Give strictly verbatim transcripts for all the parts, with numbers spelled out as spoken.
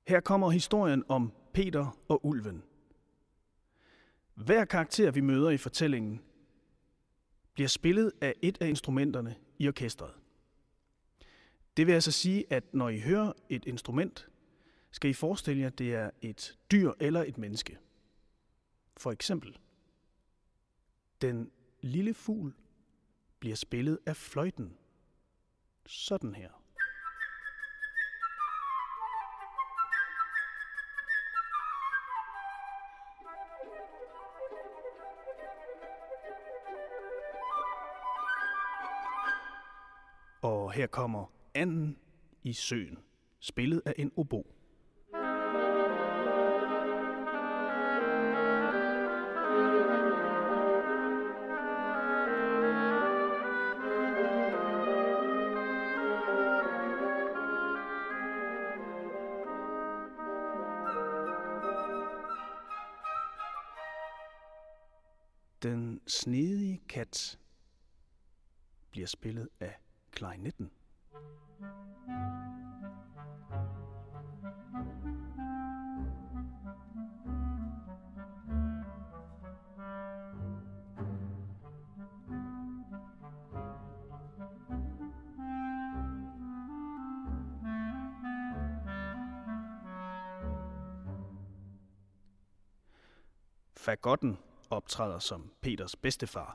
Her kommer historien om Peter og ulven. Hver karakter, vi møder i fortællingen, bliver spillet af et af instrumenterne i orkestret. Det vil altså sige, at når I hører et instrument, skal I forestille jer, at det er et dyr eller et menneske. For eksempel, den lille fugl bliver spillet af fløjten. Sådan her. Og her kommer anden i søen, spillet af en obo. Den snedige kat bliver spillet af klarinetten. Fagotten optræder som Peters bedstefar.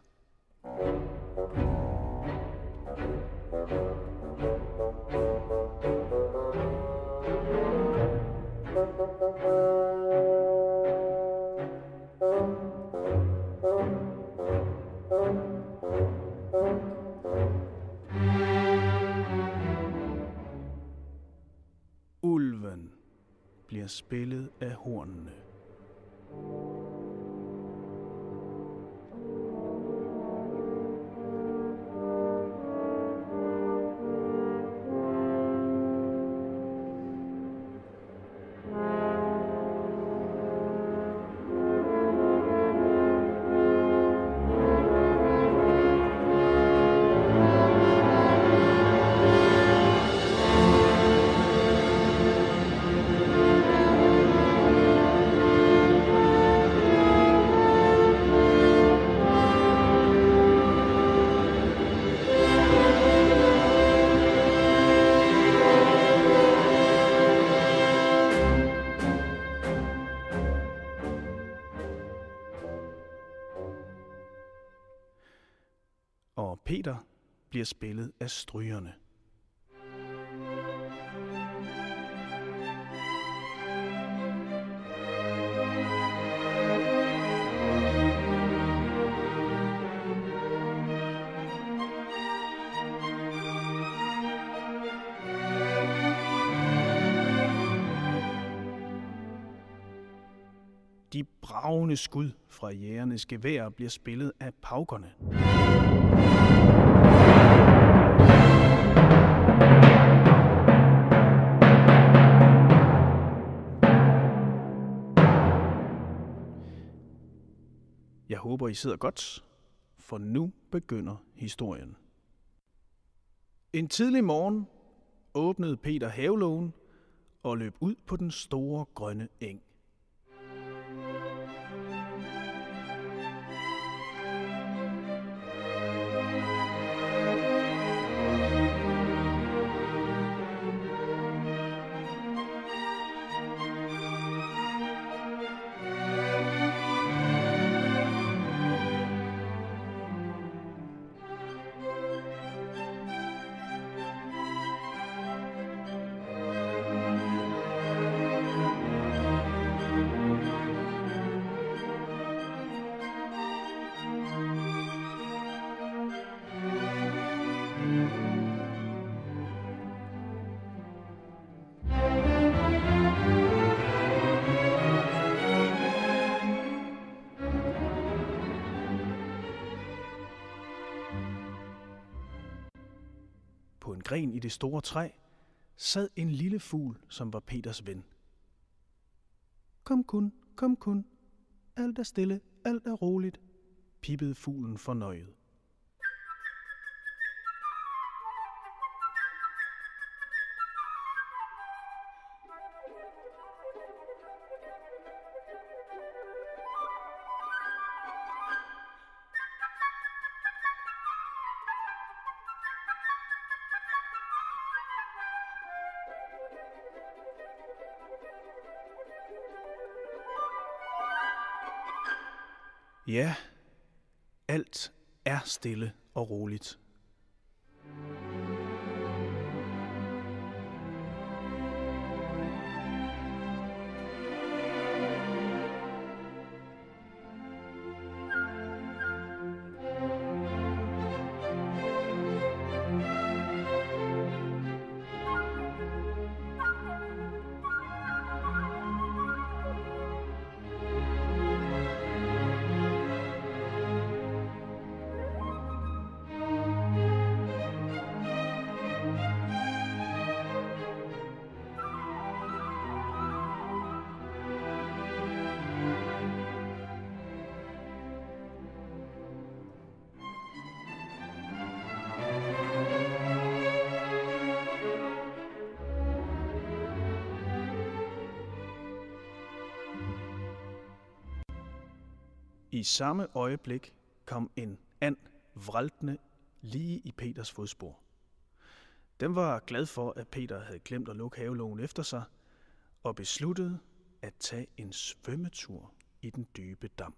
Ulven bliver spillet af hornene. Og Peter bliver spillet af strygerne. De bragende skud fra jægernes geværer bliver spillet af paukerne. Jeg håber, I sidder godt, for nu begynder historien. En tidlig morgen åbnede Peter havelågen og løb ud på den store grønne eng. På en gren i det store træ sad en lille fugl, som var Peters ven. Kom kun, kom kun. Alt er stille, alt er roligt, pippede fuglen fornøjet. Ja, alt er stille og roligt. I samme øjeblik kom en and vraltende lige i Peters fodspor. Den var glad for, at Peter havde glemt at lukke havelågen efter sig, og besluttede at tage en svømmetur i den dybe dam.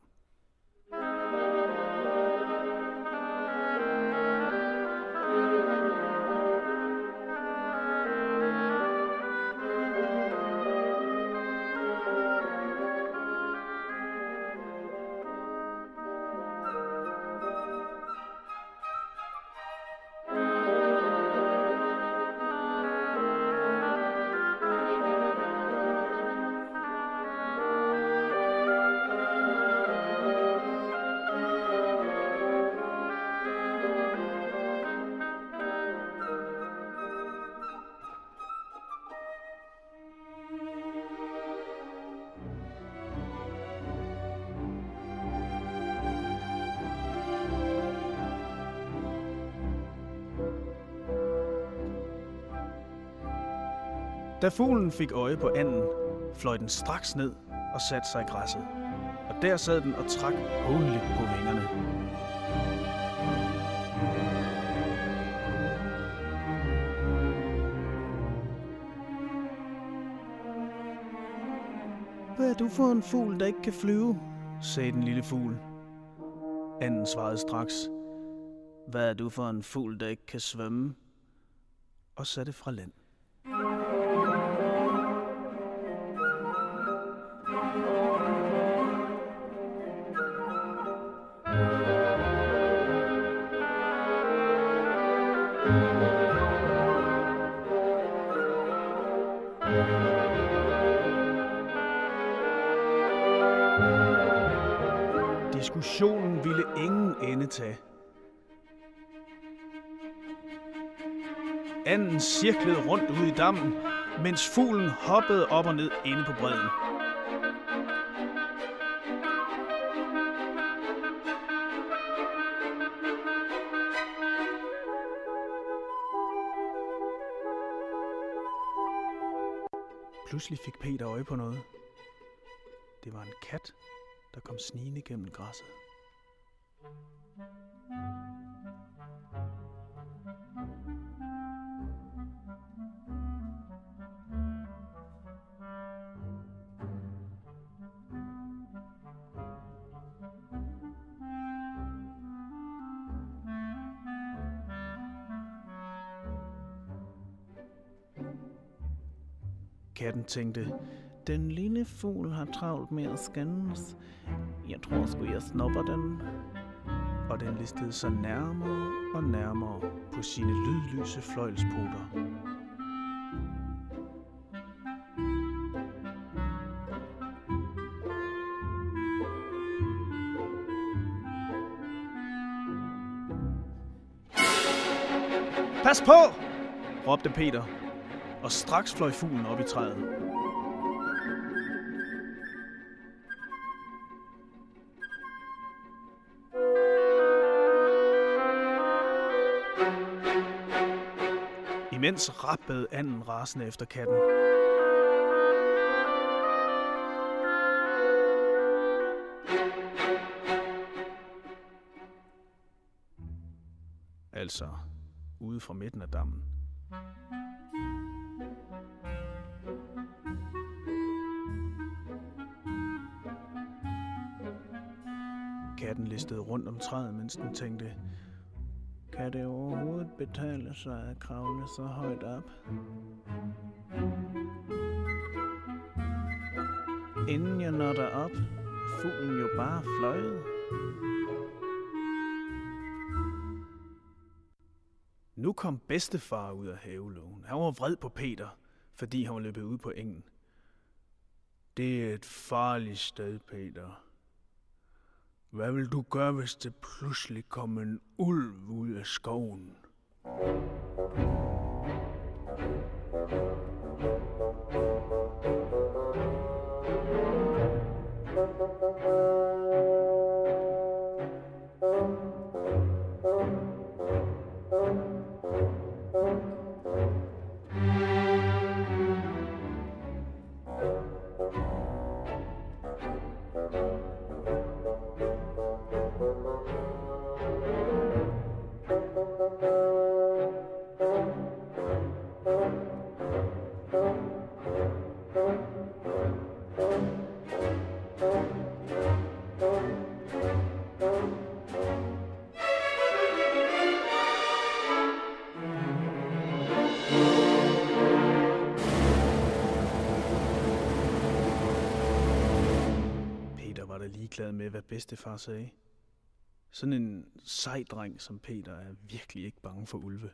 Da fuglen fik øje på anden, fløj den straks ned og satte sig i græsset. Og der sad den og trak hånligt på vingerne. Hvad er du for en fugl, der ikke kan flyve? Sagde den lille fugl. Anden svarede straks. Hvad er du for en fugl, der ikke kan svømme? Og satte fra land. Diskussionen ville ingen ende tage. Anden cirklede rundt ude i dammen, mens fuglen hoppede op og ned inde på bredden. Pludselig fik Peter øje på noget. Det var en kat, der kom snigende gennem græsset. Katten tænkte, den lille fugl har travlt med at skændes. Jeg tror sgu, jeg snupper den. Og den listede sig nærmere og nærmere på sine lydløse fløjlspoter. Pas på! Råbte Peter, og straks fløj fuglen op i træet. Imens rappede anden rasende efter katten. Altså ude fra midten af dammen. Katten listede rundt om træet, mens den tænkte, kan det overhovedet betale sig at kravle så højt op? Inden jeg når derop, er fuglen jo bare fløjet. Nu kom bedstefar ud af havelågen. Han var vred på Peter, fordi han var løbet ud på engen. Det er et farligt sted, Peter. Hvad vil du gøre, hvis det pludselig kommer en ulv ud af skoven? Var der ligeglad med, hvad bedstefar sagde. Sådan en sej dreng som Peter er virkelig ikke bange for ulve.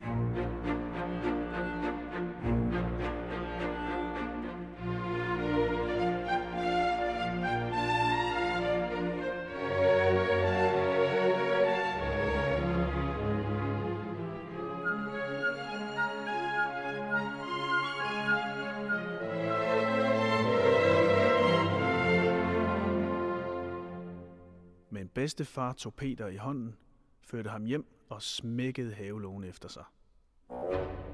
Men bedstefar tog Peter i hånden, førte ham hjem og smækkede havelågen efter sig.